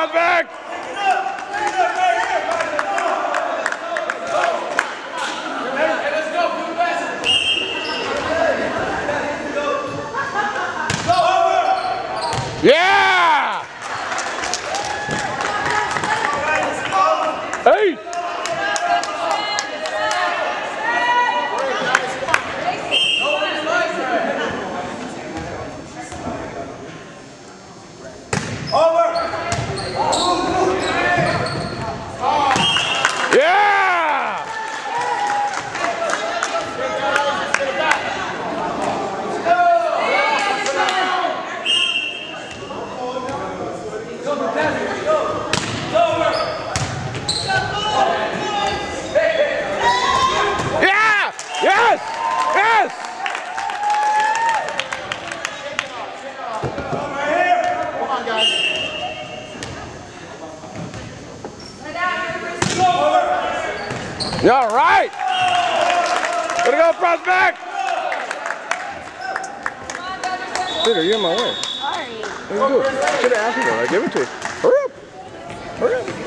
prospect! Yeah! 8! Yeah! Yeah! Yes! Yes! Come on, guys. You all right? Way to go, prospect! Peter, you're in my way. Sorry. What are you doing? Should have asked me, I give it to you. Hurry up! Hurry up!